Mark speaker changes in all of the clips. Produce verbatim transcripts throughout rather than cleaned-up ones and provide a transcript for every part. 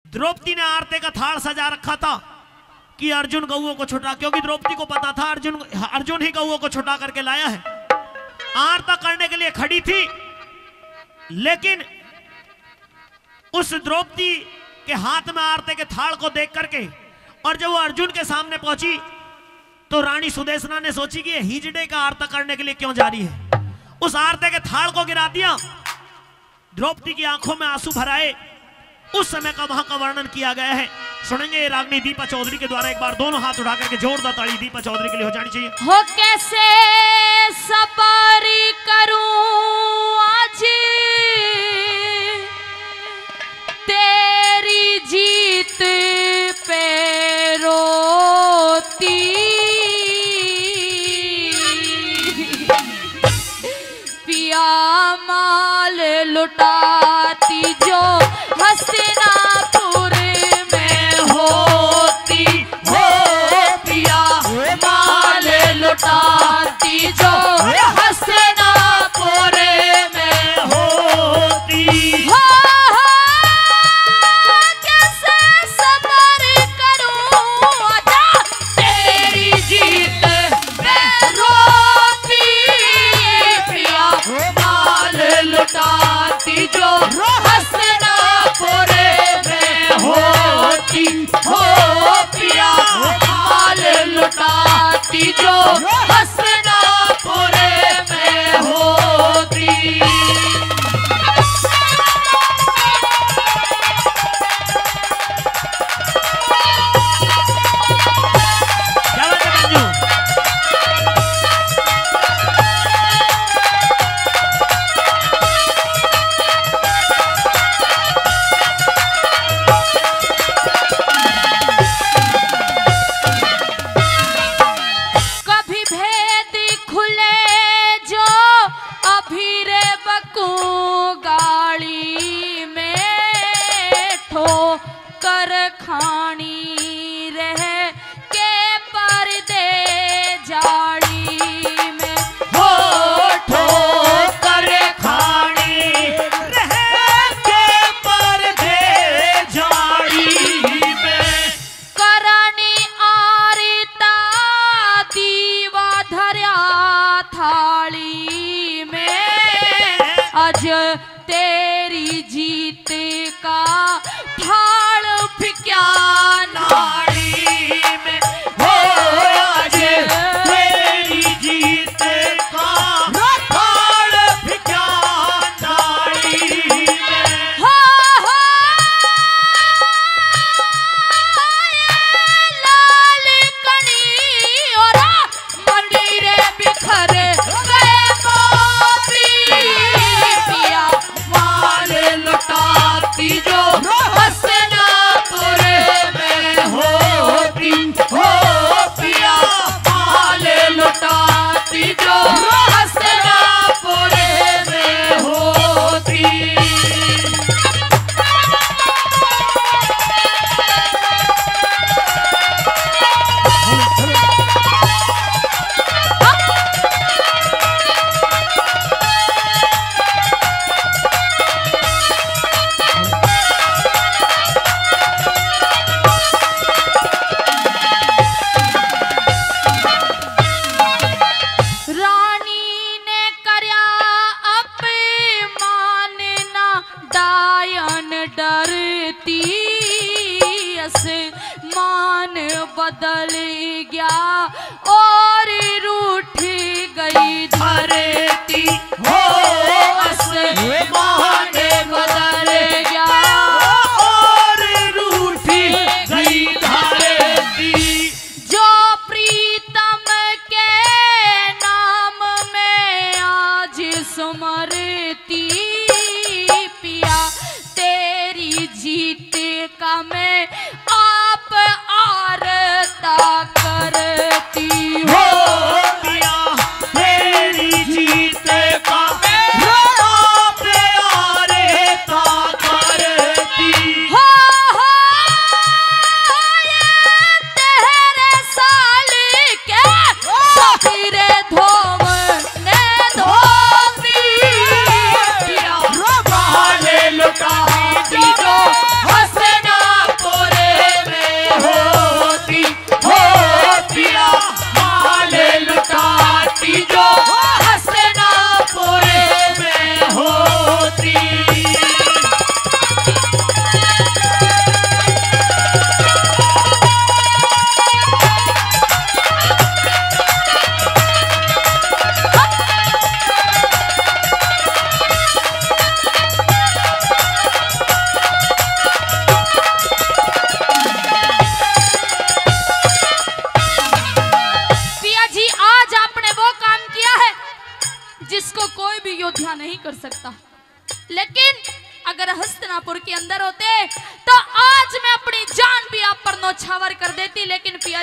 Speaker 1: द्रौपदी ने आरती का थाल सजा रखा था कि अर्जुन गौओं को छुटा, क्योंकि द्रौपदी को पता था अर्जुन अर्जुन ही गौओं को छुटा करके लाया है। आरती करने के लिए खड़ी थी, लेकिन उस द्रौपदी के हाथ में आरती के थाल को देख करके और जब वो अर्जुन के सामने पहुंची तो रानी सुदेशना ने सोची कि ये हिजड़े का आरती करने के लिए क्यों जा रही है। उस आरती के थाल को गिरा दिया, द्रौपदी की आंखों में आंसू भराए। उस समय का वहां का वर्णन किया गया है, सुनेंगे रागनी दीपा चौधरी के द्वारा। एक बार दोनों हाथ उठा करके जोरदार ताली दीपा चौधरी के लिए हो जानी चाहिए।
Speaker 2: हो कैसे सवारी करूं आज तेरी जीत पे रोती, पिया माल लुटाती जो हस्तिनापुर में होती, हो पिया माल लुटाती जो हस्तिनापुर में होती। हो कैसे सबर करूं आजा तेरी जीत में रोती, पिया माल लुटाती जो हस्तिनापुर में होती, हो पिया माल लुटाती जो हस्तिनापुर में होती। तेरी जीत का थाल फिक्या नाड़ी में, हो आज तेरी जीत का थाल फिक्या नाड़ी में। हो हो लाल कनी और मंदिर बिखर गए लुटाती जो हस्तिनापुर में होती, हो पिया माल लुटाती जो हस्तिनापुर में होती। मान बदल गया और रूठ गई धरती, हो आसमान बदल गया और रूठ गई धरती। जो प्रीतम के नाम में आज सुमरती, पिया तेरी जीत का मैं आप आरता करती, हो पिया तेरी जीत का मैं आप आरता करती। हो हो ये तेरे साल के सफीरे धोवने धोती, पिया माल लुटाती जो हस्तिनापुर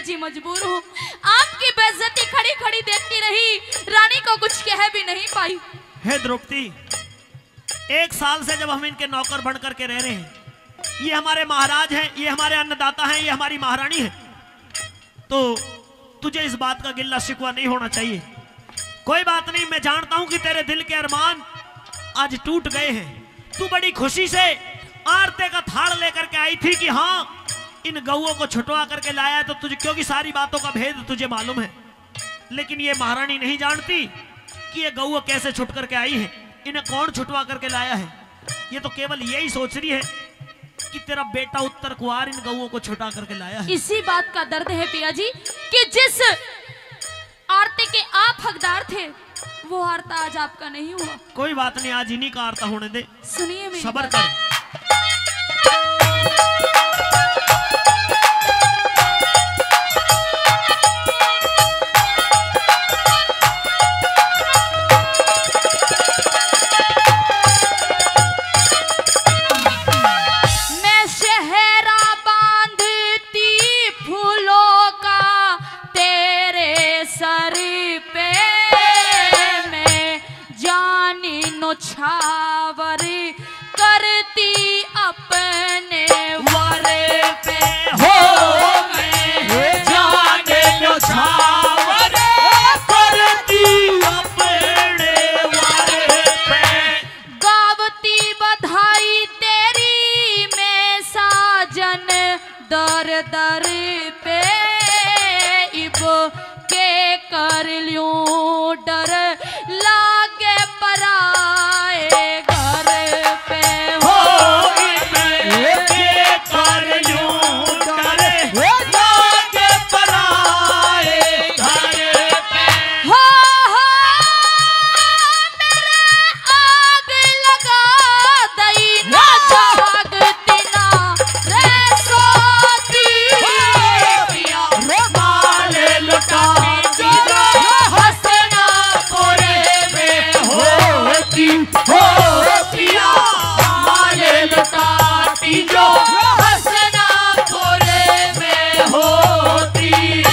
Speaker 2: जी मजबूर हूँ। आपकी बेइज्जती खड़ी खड़ी देखती रही, रानी को कुछ कह भी नहीं पाई।
Speaker 1: हे द्रौपदी, एक साल से जब हम इनके नौकर बन करके रह रहे हैं, ये हमारे महाराज हैं, ये हमारे अन्नदाता हैं, ये हमारी महारानी है, तो तुझे इस बात का गिल्ला शिकवा नहीं होना चाहिए। कोई बात नहीं, मैं जानता हूं कि तेरे दिल के अरमान आज टूट गए हैं। तू बड़ी खुशी से आरते का थाड़ लेकर के आई थी कि हाँ इन गऊओं को छुटवा करके लाया है, तो तुझे, क्योंकि सारी बातों का भेद तुझे मालूम है। लेकिन ये महारानी नहीं जानती कि ये गऊ कैसे छुट करके आई है, इन्हें कौन छुटवा करके लाया है। ये तो केवल यही सोच रही है कि तेरा बेटा उत्तर कुआर इन गऊओं को छुटा करके लाया है।
Speaker 2: इसी बात का दर्द है पिया जी कि जिस आरती के आप हकदार थे, वो आरता आज आपका नहीं हुआ।
Speaker 1: कोई बात नहीं, आज इन्हीं का आरता होने दे।
Speaker 2: सुनिए मेरी
Speaker 1: सबर
Speaker 2: बात।
Speaker 1: कर।
Speaker 2: छावर करती अपने वारे पे
Speaker 1: हो मैं जाने लो छावर करती अपने वारे पे।
Speaker 2: गावती बधाई तेरी मैं साजन दर दर पे, इब के कर ल्यूं डर लागे पराए घर पे। हो
Speaker 1: के कर ल्यूं डर लागे पराए घर पे।
Speaker 2: हो हो मेरे आग लगा दई ना जागती ना रे सोती,
Speaker 1: पिया माल लुटा हो पिया माल लुटाती जो हसनापुर में होती।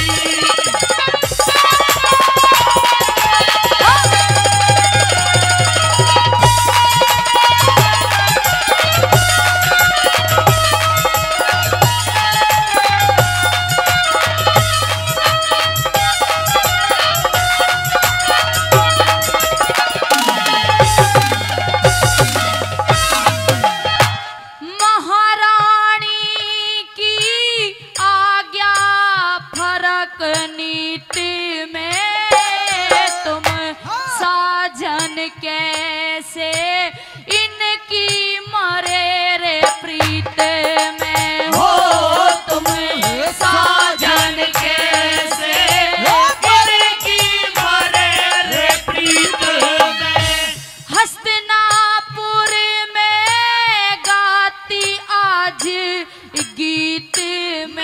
Speaker 2: नीति में तुम साजन कैसे इनकी मरे रे प्रीत में। हो तुम साजन कैसे इनकी मरे रे प्रीत में। हस्तिनापुर में गाती आज गीत में,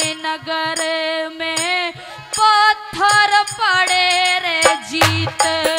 Speaker 2: नगर में पत्थर पड़े रे जीत